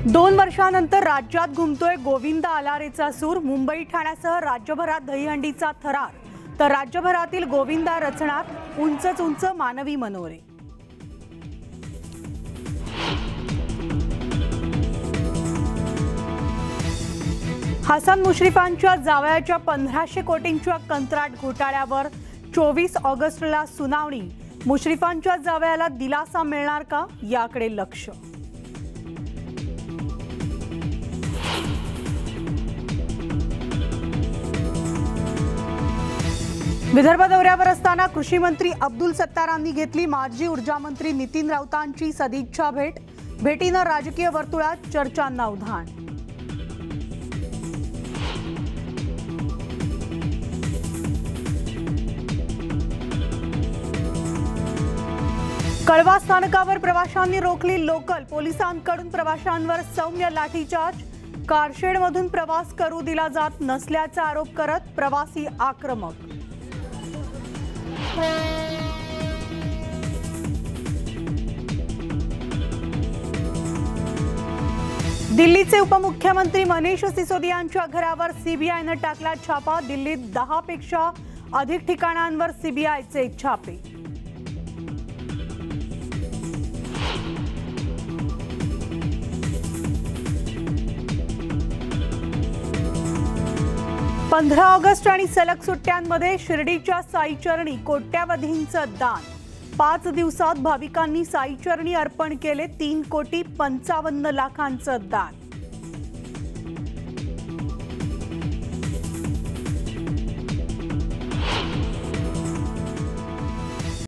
2 वर्षांनंतर राज्यात घुमतोय गोविंदा आलारेचा सूर। मुंबई ठाण्यासह राज्यभरात दहीहंडीचा थरार, तर राज्यभरातील गोविंदा रचणार उंचच उंच मानवी मनोरे। हसन मुश्रीफांच्या जावयाच्या 1500 कोटींच्या कंत्राट घोटाळ्यावर 24 ऑगस्टला सुनावणी। मुश्रीफांच्या जावयाला दिलासा मिळणार का, याकडे लक्ष। विदर्भ दौऱ्यावर असताना कृषी मंत्री अब्दुल सत्तारांनी घेतली माजी ऊर्जा मंत्री नितीन राऊतांची सदिच्छा भेट। भेटीनं राजकीय वर्तुळात चर्चांना उधाण। कळवा स्थानकावर प्रवाशांनी रोखली लोकल। पोलिसांकडून प्रवाशांवर सौम्य लाठीचार्ज। कारशेडमधून प्रवास करू दिला जात नसल्याचा आरोप करत प्रवासी आक्रमक। दिल्लीचे उपमुख्यमंत्री मनीष सिसोदियांच्या घरावर सीबीआयने टाकला छापा। दिल्लीत 10 पेक्षा अधिक ठिकाणांवर सीबीआयचे छापे। पंधरा ऑगस्ट आणि सलग सुट्ट्यांमध्ये शिर्डीच्या साईचरणी कोट्यावधींचं दान। 5 दिवसात भाविकांनी साईचरणी अर्पण केले 3,55,00,000 दान।